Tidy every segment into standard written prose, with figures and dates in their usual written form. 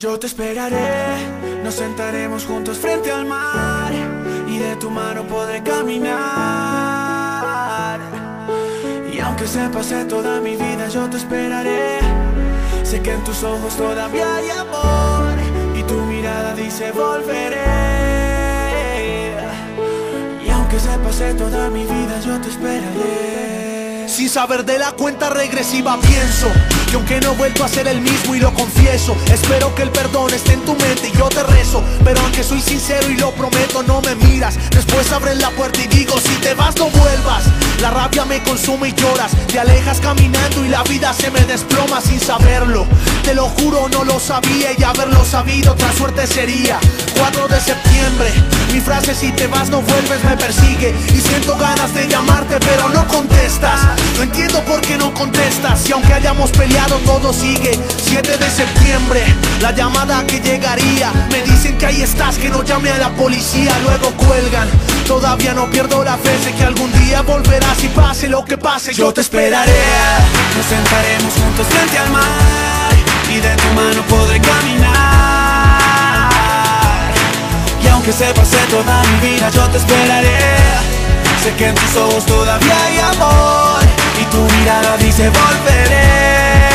Yo te esperaré, nos sentaremos juntos frente al mar y de tu mano podré caminar. Y aunque se pase toda mi vida, yo te esperaré. Sé que en tus ojos todavía hay amor y tu mirada dice volveré. Y aunque se pase toda mi vida, yo te esperaré. Sin saber de la cuenta regresiva pienso que aunque no he vuelto a ser el mismo y lo confieso, espero que el perdón esté en tu mente y yo te rezo. Pero aunque soy sincero y lo prometo, no me miras. Después abres la puerta y digo, si te vas no vuelvas. La rabia me consume y lloras, te alejas caminando y la vida se me desploma sin saberlo. Te lo juro, no lo sabía y haberlo sabido otra suerte sería. 4 de septiembre, mi frase si te vas no vuelves me persigue. Y siento ganas de llamarte pero no contestas. No entiendo por qué no contestas y aunque hayamos peleado todo sigue. 7 de septiembre, la llamada que llegaría. Me dicen que ahí estás, que no llame a la policía. Luego cuelgan, todavía no pierdo la fe. Sé que algún día volverás y pase lo que pase yo te esperaré. Nos sentaremos juntos frente al mar y de tu mano podré caminar. Y aunque se pase toda mi vida, yo te esperaré. Sé que en tus ojos todavía hay amor y tu mirada dice volveré.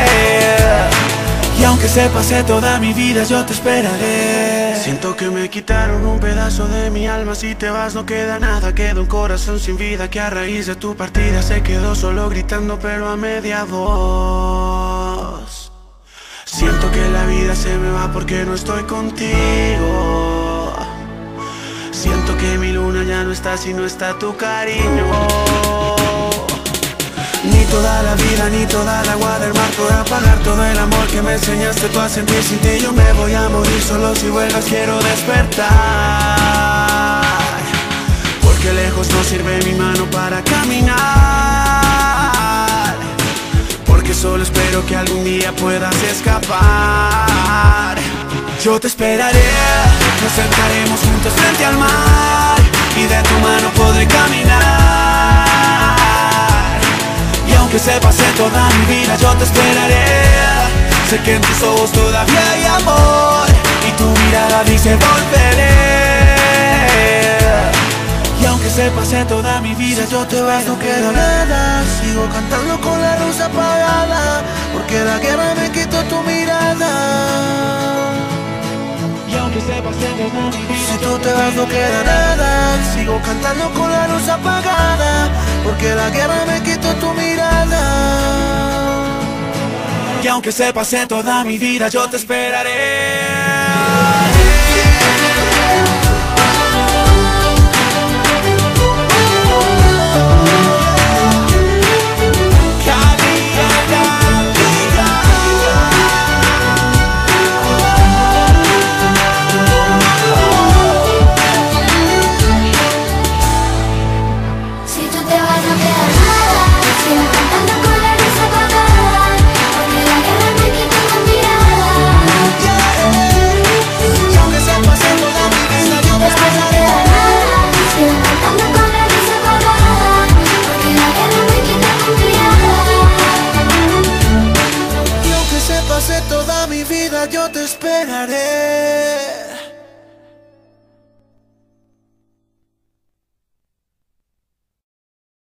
Y aunque se pase toda mi vida, yo te esperaré. Siento que me quitaron un pedazo de mi alma. Si te vas no queda nada, queda un corazón sin vida que a raíz de tu partida se quedó solo gritando pero a media voz. Siento que la vida se me va porque no estoy contigo. Siento que mi luna ya no está si no está tu cariño. Ni toda la vida, ni toda el agua del mar podrá pagar todo el amor que me enseñaste tú a sentir. Sin ti yo me voy a morir, solo si vuelvas quiero despertar. Porque lejos no sirve mi mano para caminar. Porque solo espero que algún día puedas escapar. Yo te esperaré, nos sentaremos juntos frente al mar y de tu mano podré caminar. Y aunque se pase toda mi vida, yo te esperaré. Sé que en tus ojos todavía hay amor y tu mirada dice volveré. Y aunque se pase toda mi vida, yo te vas, no queda nada. Sigo cantando con la luz apagada, porque la guerra me quitó tu mirada. Y aunque se pase toda mi vida, si tú te vas no queda nada. Sigo cantando con la luz apagada, porque la guerra me quitó tu mirada. Y aunque se pase toda mi vida, yo te esperaré.